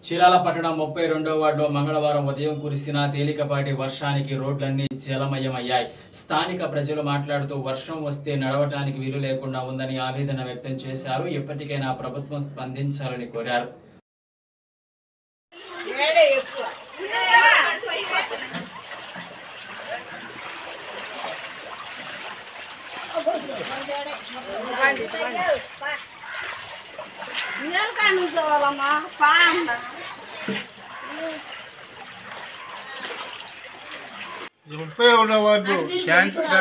చీరాల పట్టణం 32వ వార్డులో మంగళవారం ఉదయం కురిసిన తేలికపాటి వర్షానికి రోడ్లన్నీ జలమయమయ్యాయి. స్థానిక ప్రజలు మాట్లాడుతూ వర్షం వస్తే నడవటానికి వీలు లేకుండా ఉందని ఆవేదన వ్యక్తం చేశారు. ఎప్పటికైనా ప్రభుత్వం స్పందించాలని కోరారు. వార్డు శాంతిగా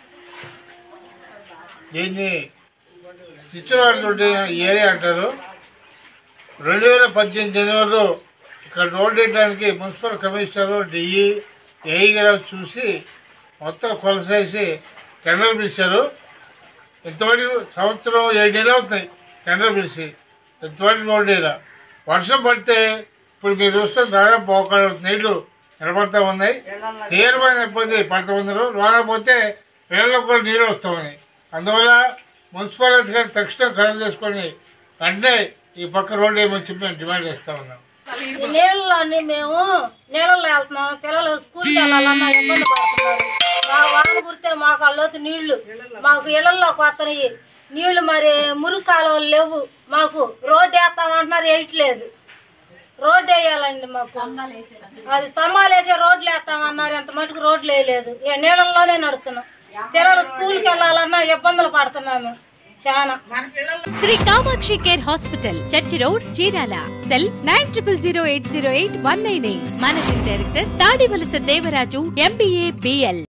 దీన్ని చిత్తూరు ఏరియా అంటారు. 2018 జనవరిలో ఇక్కడ రోడ్డు వేయడానికి మున్సిపల్ కమిషనర్ డిఈ ఏఈ గారు చూసి మొత్తం కొలసేసి టెండర్ పిలిచారు. ఇంతవరకు సంవత్సరం 7 నెలలు అవుతున్నాయి టెండర్ పిలిచి. ఇంతవరకు రోడ్డు వేయాల. వర్షం పడితే ఇప్పుడు మీరు చూస్తే దాదాపు 1 నీళ్లు నిలబడతా ఉన్నాయి. తీవ్రమైన ఇబ్బంది పడుతూ ఉన్నారు. రాకపోతే నీళ్ళలో కూడా నీళ్ళు వస్తూ ఉన్నాయి. అందువల్ల మున్సిపల్ అధికారులు తక్షణం ఖరారు చేసుకొని వెంటనే ఈ పక్క రోడ్డు వేయమని చెప్పి మేము డిమాండ్ చేస్తూ ఉన్నాం. నీళ్ళలోని మేము నీళ్ళలో వెళ్తున్నాం. పిల్లలు స్కూల్కి వెళ్ళాలన్నా ఇబ్బంది పడుతున్నారు. మా వాన కురితే మాకు అల్లోతు నీళ్లు మాకు ఇళ్లలోకి వస్తున్నాయి నీళ్లు. మరి మురుగు కాలువలు లేవు. మాకు రోడ్డు వేస్తామంటున్నారు, వేయట్లేదు. రోడ్డు వేయాలండి మాకు. అది స్తంభాలు వేసే రోడ్లు వేస్తామన్నారు, ఎంత మటుకు రోడ్లు వేయలేదు. నీళ్ళల్లోనే నడుస్తున్నాం. పిల్లలు స్కూల్కి వెళ్ళాలన్నా ఇబ్బందులు పడుతున్నాము చాలా. Shri Kamakshi care hospital, church road, Chirala. Cell 9000808198. Managing director Tadivalasa Devaraju, MBA, BL.